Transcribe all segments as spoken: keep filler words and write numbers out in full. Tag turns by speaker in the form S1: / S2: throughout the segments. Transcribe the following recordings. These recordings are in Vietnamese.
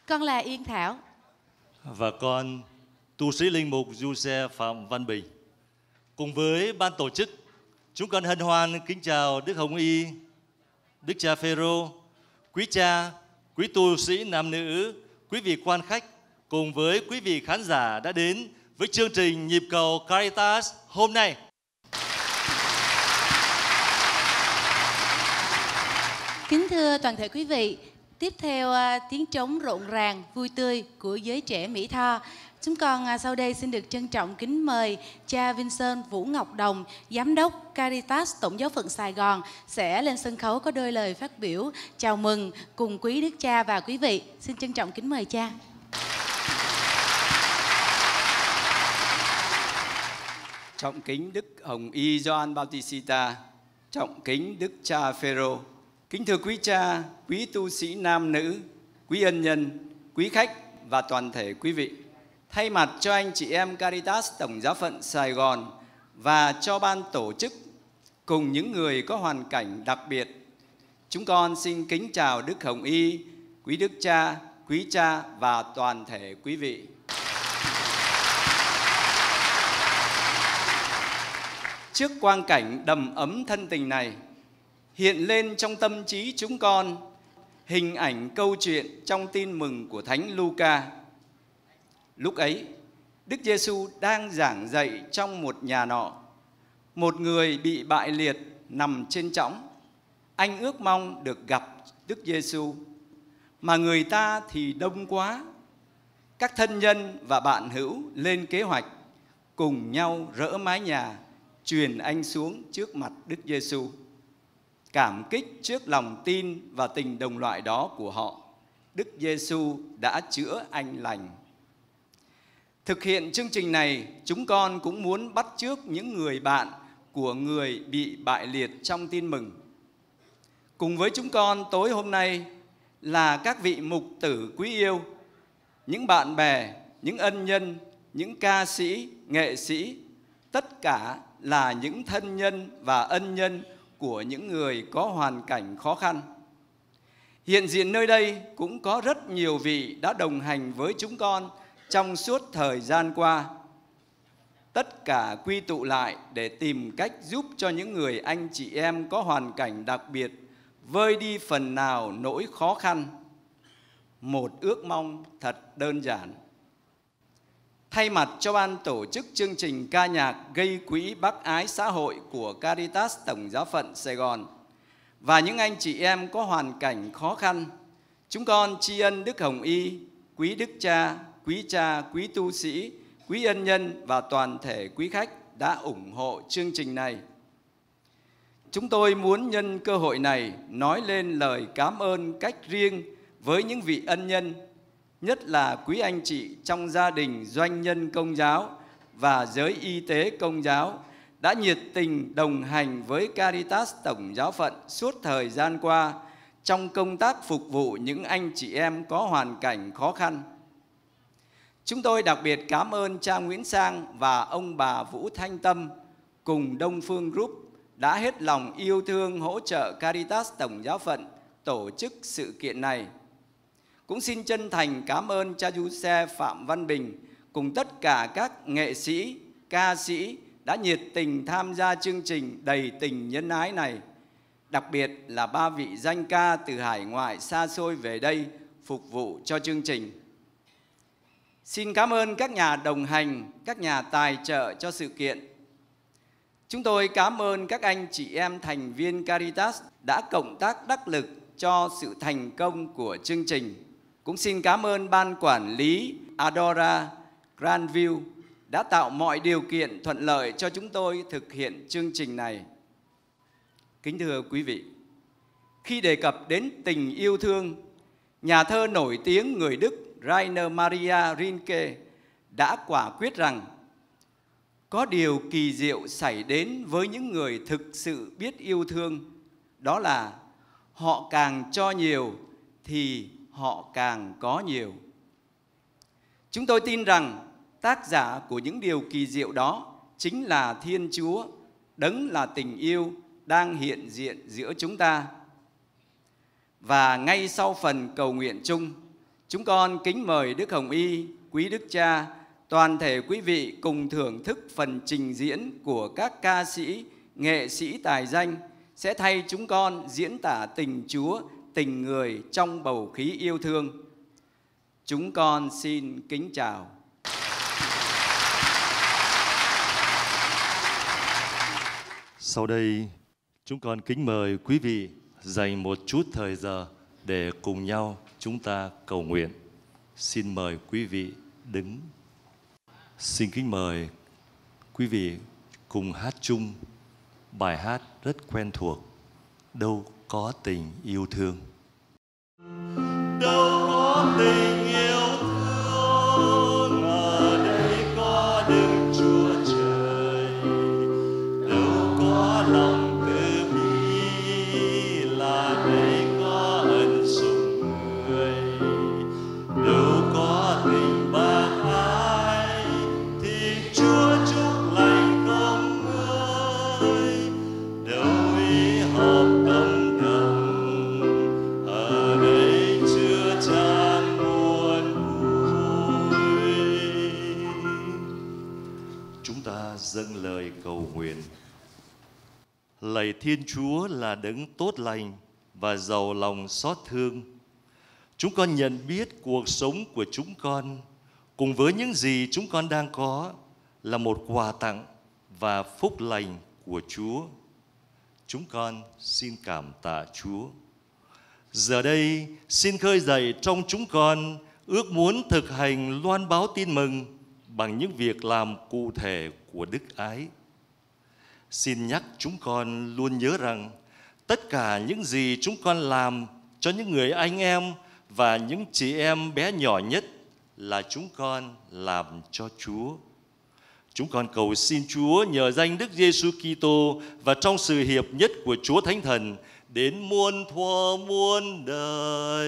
S1: Con là Yên Thảo.
S2: Và con, tu sĩ linh mục Giuse Phạm Văn Bình. Cùng với ban tổ chức, chúng con hân hoan kính chào Đức Hồng Y, Đức cha Phêrô, quý cha, quý tu sĩ nam nữ, quý vị quan khách, cùng với quý vị khán giả đã đến với chương trình Nhịp cầu Caritas hôm nay.
S1: Kính thưa toàn thể quý vị, tiếp theo uh, tiếng trống rộn ràng, vui tươi của giới trẻ Mỹ Tho, chúng con uh, sau đây xin được trân trọng kính mời cha Vincent Vũ Ngọc Đồng, Giám đốc Caritas Tổng giáo phận Sài Gòn sẽ lên sân khấu có đôi lời phát biểu chào mừng cùng quý đức cha và quý vị. Xin trân trọng kính mời cha.
S3: Trọng kính Đức Hồng Y Gioan Bautista, trọng kính Đức cha Phêrô, kính thưa quý cha, quý tu sĩ nam nữ, quý ân nhân, quý khách và toàn thể quý vị. Thay mặt cho anh chị em Caritas Tổng giáo phận Sài Gòn và cho ban tổ chức cùng những người có hoàn cảnh đặc biệt, chúng con xin kính chào Đức Hồng Y, quý đức cha, quý cha và toàn thể quý vị. Trước quang cảnh đầm ấm thân tình này, hiện lên trong tâm trí chúng con hình ảnh câu chuyện trong tin mừng của Thánh Luca. Lúc ấy, Đức Giêsu đang giảng dạy trong một nhà nọ. Một người bị bại liệt nằm trên chõng. Anh ước mong được gặp Đức Giêsu, mà người ta thì đông quá. Các thân nhân và bạn hữu lên kế hoạch cùng nhau rỡ mái nhà, truyền anh xuống trước mặt Đức Giêsu. Cảm kích trước lòng tin và tình đồng loại đó của họ, Đức Giêsu đã chữa anh lành. Thực hiện chương trình này, chúng con cũng muốn bắt chước những người bạn của người bị bại liệt trong tin mừng. Cùng với chúng con tối hôm nay là các vị mục tử quý yêu, những bạn bè, những ân nhân, những ca sĩ, nghệ sĩ, tất cả là những thân nhân và ân nhân của những người có hoàn cảnh khó khăn. Hiện diện nơi đây cũng có rất nhiều vị đã đồng hành với chúng con trong suốt thời gian qua. Tất cả quy tụ lại để tìm cách giúp cho những người anh chị em có hoàn cảnh đặc biệt vơi đi phần nào nỗi khó khăn. Một ước mong thật đơn giản. Thay mặt cho ban tổ chức chương trình ca nhạc gây quỹ bác ái xã hội của Caritas Tổng giáo phận Sài Gòn và những anh chị em có hoàn cảnh khó khăn, chúng con tri ân Đức Hồng Y, quý đức cha, quý cha, quý tu sĩ, quý ân nhân và toàn thể quý khách đã ủng hộ chương trình này. Chúng tôi muốn nhân cơ hội này nói lên lời cảm ơn cách riêng với những vị ân nhân, nhất là quý anh chị trong gia đình doanh nhân Công giáo và giới y tế Công giáo đã nhiệt tình đồng hành với Caritas Tổng giáo phận suốt thời gian qua trong công tác phục vụ những anh chị em có hoàn cảnh khó khăn. Chúng tôi đặc biệt cảm ơn cha Nguyễn Sang và ông bà Vũ Thanh Tâm cùng Đông Phương Group đã hết lòng yêu thương hỗ trợ Caritas Tổng giáo phận tổ chức sự kiện này. Cũng xin chân thành cảm ơn cha Giuse Phạm Văn Bình cùng tất cả các nghệ sĩ, ca sĩ đã nhiệt tình tham gia chương trình đầy tình nhân ái này. Đặc biệt là ba vị danh ca từ hải ngoại xa xôi về đây phục vụ cho chương trình. Xin cảm ơn các nhà đồng hành, các nhà tài trợ cho sự kiện. Chúng tôi cảm ơn các anh chị em thành viên Caritas đã cộng tác đắc lực cho sự thành công của chương trình. Cũng xin cảm ơn ban quản lý Adora Grandview đã tạo mọi điều kiện thuận lợi cho chúng tôi thực hiện chương trình này. Kính thưa quý vị, khi đề cập đến tình yêu thương, nhà thơ nổi tiếng người Đức Rainer Maria Rilke đã quả quyết rằng có điều kỳ diệu xảy đến với những người thực sự biết yêu thương, đó là họ càng cho nhiều thì họ càng có nhiều. Chúng tôi tin rằng tác giả của những điều kỳ diệu đó chính là Thiên Chúa, đấng là tình yêu đang hiện diện giữa chúng ta. Và ngay sau phần cầu nguyện chung, chúng con kính mời Đức Hồng Y, quý Đức Cha, toàn thể quý vị cùng thưởng thức phần trình diễn của các ca sĩ, nghệ sĩ tài danh sẽ thay chúng con diễn tả tình Chúa, tình người trong bầu khí yêu thương. Chúng con xin kính chào.
S2: Sau đây, chúng con kính mời quý vị dành một chút thời giờ để cùng nhau chúng ta cầu nguyện. Xin mời quý vị đứng. Xin kính mời quý vị cùng hát chung bài hát rất quen thuộc, Đâu có tình yêu thương. Đâu có tình yêu thương, ở đây có Đức Chúa Trời. Đâu có lòng từ bi, là đây có ân sủng người. Đâu có tình bác ái, thì Chúa chúc lành không ngơi. Đâu ý hợp tâm đồng, ở đây chưa chan buồn vui. Chúng ta dâng lời cầu nguyện. Lạy Thiên Chúa là đấng tốt lành và giàu lòng xót thương. Chúng con nhận biết cuộc sống của chúng con cùng với những gì chúng con đang có là một quà tặng và phúc lành của Chúa. Chúng con xin cảm tạ Chúa. Giờ đây xin khơi dậy trong chúng con ước muốn thực hành loan báo tin mừng bằng những việc làm cụ thể của đức ái. Xin nhắc chúng con luôn nhớ rằng tất cả những gì chúng con làm cho những người anh em và những chị em bé nhỏ nhất là chúng con làm cho Chúa. Chúng con cầu xin Chúa nhờ danh Đức Giêsu Kitô và trong sự hiệp nhất của Chúa Thánh Thần đến muôn thuở muôn đời.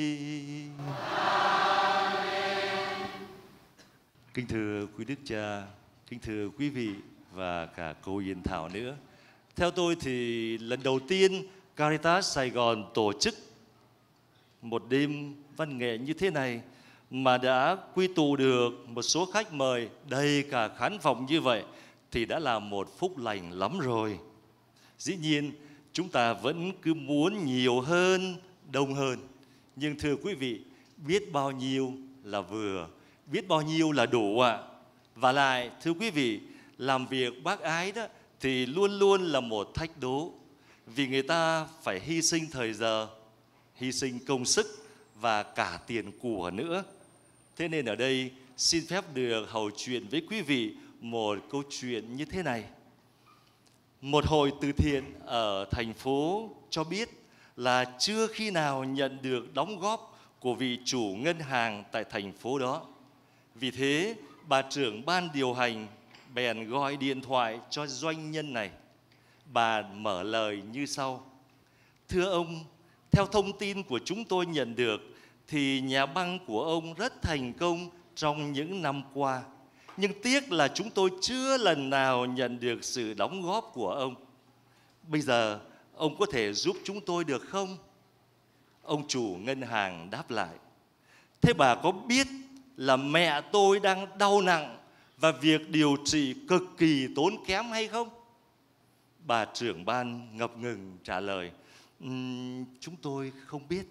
S2: Amen. Kính thưa quý Đức Cha, kính thưa quý vị và cả cô Yên Thảo nữa. Theo tôi thì lần đầu tiên Caritas Sài Gòn tổ chức một đêm văn nghệ như thế này mà đã quy tụ được một số khách mời đầy cả khán phòng như vậy thì đã là một phúc lành lắm rồi. Dĩ nhiên chúng ta vẫn cứ muốn nhiều hơn, đông hơn. Nhưng thưa quý vị, biết bao nhiêu là vừa, biết bao nhiêu là đủ ạ. À. Và lại thưa quý vị, làm việc bác ái đó thì luôn luôn là một thách đố. Vì người ta phải hy sinh thời giờ, hy sinh công sức và cả tiền của nữa. Thế nên ở đây xin phép được hầu chuyện với quý vị một câu chuyện như thế này. Một hội từ thiện ở thành phố cho biết là chưa khi nào nhận được đóng góp của vị chủ ngân hàng tại thành phố đó. Vì thế, bà trưởng ban điều hành bèn gọi điện thoại cho doanh nhân này. Bà mở lời như sau: Thưa ông, theo thông tin của chúng tôi nhận được thì nhà băng của ông rất thành công trong những năm qua. Nhưng tiếc là chúng tôi chưa lần nào nhận được sự đóng góp của ông. Bây giờ ông có thể giúp chúng tôi được không? Ông chủ ngân hàng đáp lại: Thế bà có biết là mẹ tôi đang đau nặng và việc điều trị cực kỳ tốn kém hay không? Bà trưởng ban ngập ngừng trả lời: uhm, Chúng tôi không biết.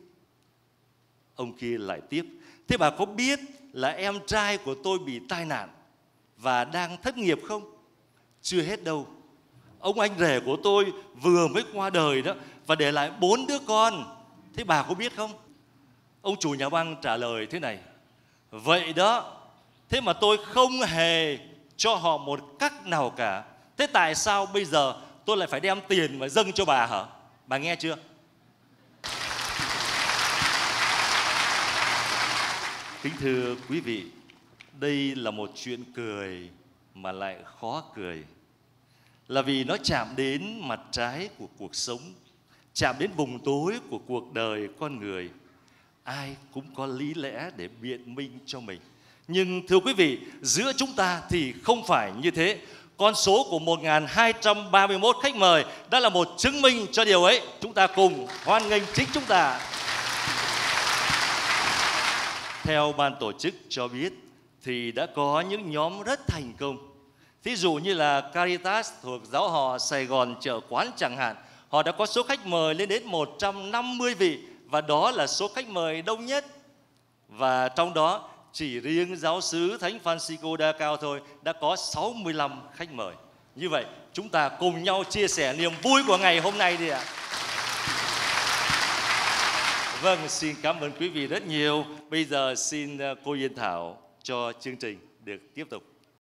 S2: Ông kia lại tiếp: Thế bà có biết là em trai của tôi bị tai nạn và đang thất nghiệp không? Chưa hết đâu. Ông anh rể của tôi vừa mới qua đời đó và để lại bốn đứa con. Thế bà có biết không? Ông chủ nhà băng trả lời thế này: Vậy đó, thế mà tôi không hề cho họ một cách nào cả. Thế tại sao bây giờ tôi lại phải đem tiền mà dâng cho bà hả? Bà nghe chưa? Kính thưa quý vị, đây là một chuyện cười mà lại khó cười. Là vì nó chạm đến mặt trái của cuộc sống, chạm đến vùng tối của cuộc đời con người. Ai cũng có lý lẽ để biện minh cho mình. Nhưng thưa quý vị, giữa chúng ta thì không phải như thế. Con số của một nghìn hai trăm ba mươi mốt khách mời đã là một chứng minh cho điều ấy. Chúng ta cùng hoan nghênh chính chúng ta. Theo ban tổ chức cho biết thì đã có những nhóm rất thành công. Thí dụ như là Caritas thuộc giáo họ Sài Gòn Chợ Quán chẳng hạn. Họ đã có số khách mời lên đến một trăm năm mươi vị và đó là số khách mời đông nhất. Và trong đó chỉ riêng giáo xứ Thánh Francisco Đa Cao thôi đã có sáu mươi lăm khách mời. Như vậy chúng ta cùng nhau chia sẻ niềm vui của ngày hôm nay đi ạ. Vâng, xin cảm ơn quý vị rất nhiều. Bây giờ xin cô Yên Thảo cho chương trình được tiếp tục.